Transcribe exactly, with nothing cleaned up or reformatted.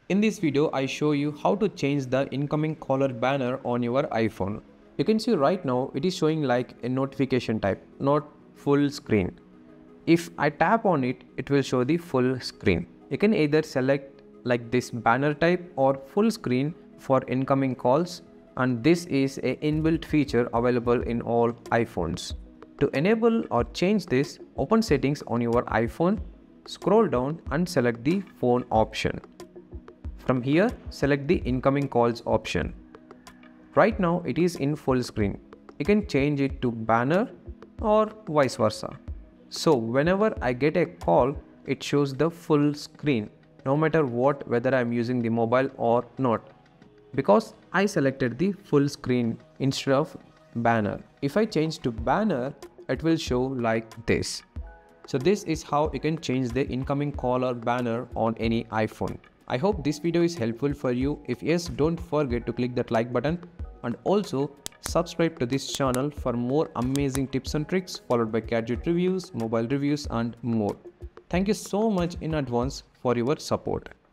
In this video, I show you how to change the incoming caller banner on your iPhone. You can see right now it is showing like a notification type, not full screen. If I tap on it, it will show the full screen. You can either select like this banner type or full screen for incoming calls, and this is a inbuilt feature available in all iPhones. To enable or change this, open settings on your iPhone, scroll down and select the phone option. From here, select the incoming calls option. Right now it is in full screen. You can change it to banner or vice versa. So whenever I get a call, it shows the full screen, no matter what, whether I am using the mobile or not, because I selected the full screen instead of banner. If I change to banner, it will show like this. So this is how you can change the incoming caller banner on any iPhone. I hope this video is helpful for you. If yes, don't forget to click that like button and also subscribe to this channel for more amazing tips and tricks followed by gadget reviews, mobile reviews and more. Thank you so much in advance for your support.